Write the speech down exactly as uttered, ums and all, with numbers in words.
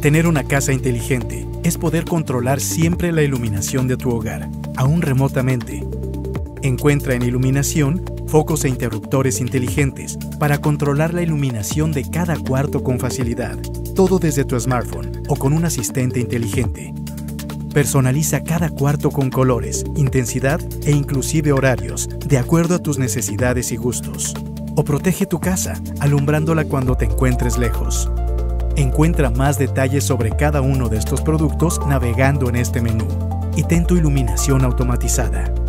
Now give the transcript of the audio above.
Tener una casa inteligente es poder controlar siempre la iluminación de tu hogar, aún remotamente. Encuentra en Iluminación focos e interruptores inteligentes para controlar la iluminación de cada cuarto con facilidad, todo desde tu smartphone o con un asistente inteligente. Personaliza cada cuarto con colores, intensidad e inclusive horarios, de acuerdo a tus necesidades y gustos. O protege tu casa, alumbrándola cuando te encuentres lejos. Encuentra más detalles sobre cada uno de estos productos navegando en este menú y ten tu iluminación automatizada.